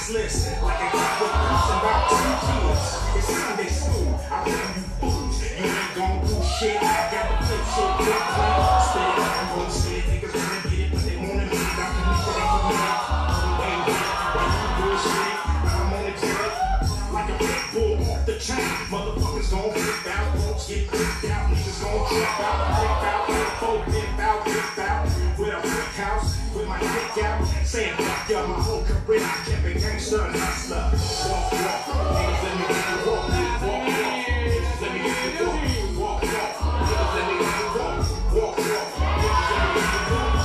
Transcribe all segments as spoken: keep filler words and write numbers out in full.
priceless. Like a cop with about two kids. It's Sunday school. I blame you fools. You ain't gon' do shit. I got the flip shit. Flip flip. Spit it. I'm gon' spit it. Niggas wanna get it, but they wanna be it. I can be shit for me. Ain't get it. Why you bullshit? I'm on the jet. Like a pit bull off the chain. Motherfuckers gon' flip out. Folks get clipped out. Niggas gon' trip out. Flip out. Folk dip out. Flip out. With a brick house. With my dick out. Saying fuck y'all. My whole career I kept a gangster and hustler. Walk, walk. Niggas let me get you walk. Walk, walk. Niggas let me get you walk. Walk, walk. Niggas let me get you walk. Walk, walk. Niggas let me get you walk.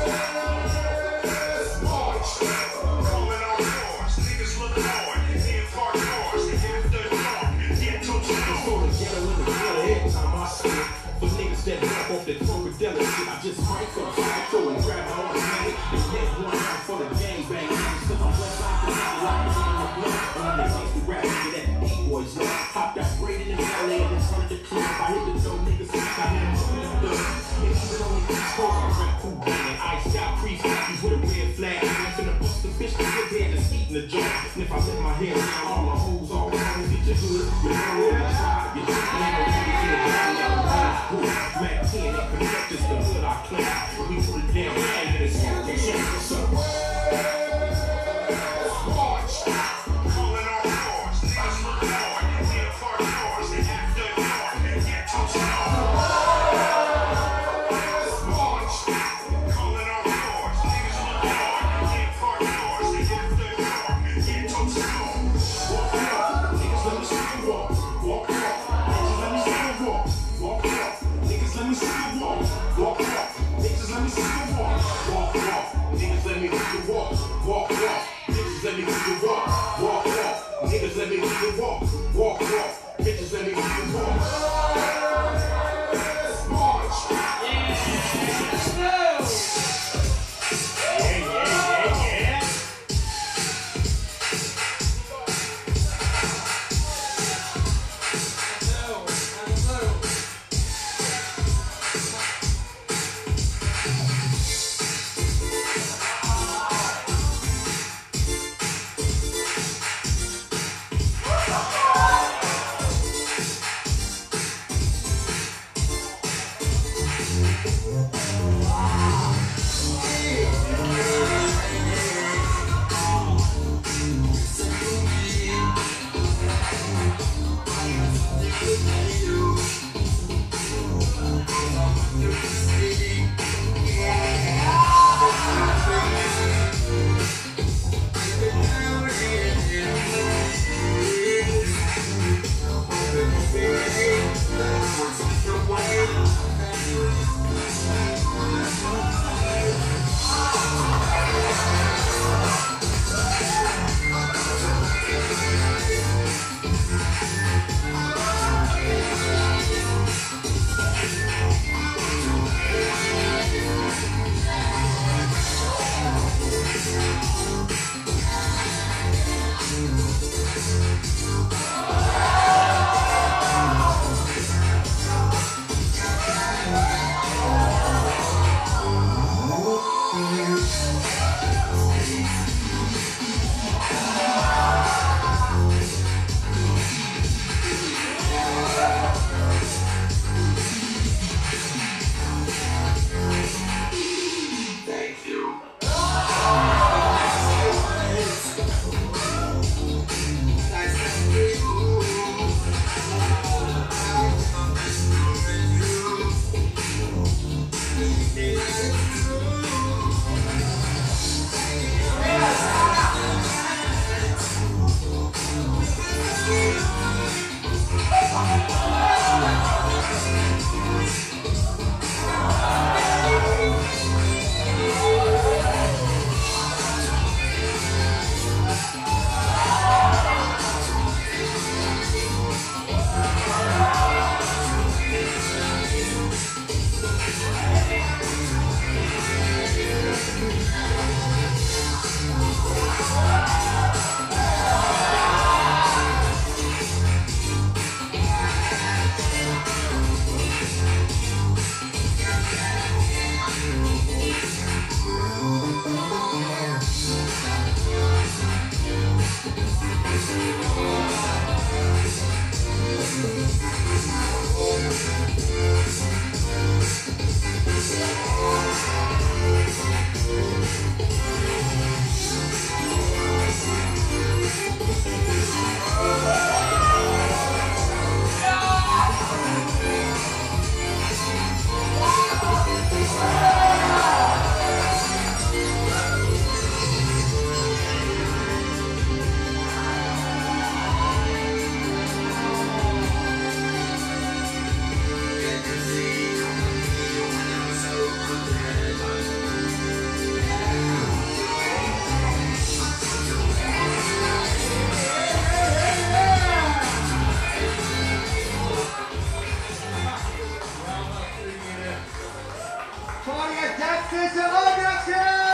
March. Calling all cars. Niggas look hard. In park cars. After dark. Get to the store. Together with the killer every time I spit. For niggas that jump off that crocodile shit, I just crank up psycho and grab my own nigga. And get one out for the gangbang niggas. Cause I'm west like the nigga like the nigga in the blood. And I'm that gangsta rap nigga that the D-boys love. Hopped out great in the L A and in front of the club. I hit the dope niggas since I had them in the blood. And even on the East Coast, I rap cool banging. Iced out crease khakis with a red flag. And I'm finna bust the bitch to get there and eating the joint. And if I let my hair down, all my hoes all around. Get your hood, your girl on the side. Your chick ain't no nigga in the ground. Mac ten, they connect us the hood I claim. We put it down, hang it and smoke and shit. What's up? March. Calling all cars. Niggas look hard. In park cars. After dark. Get to the March. Calling all cars. Niggas look hard. In park cars. After dark. Get to the Walk up. Niggas let me see you walk. Walk up. Niggas let me see you walk. Walk up. Niggas let me see you walk. Walk up. Niggas let me see you walk. Walk up. Niggas let me see you walk. Walk up. Niggas let me see you walk. Walk up. Niggas let me see you walk. Walk up. Bitches let me see you walk. March. Yeah, yeah, yeah, yeah. ジャック選手、大きな拍手。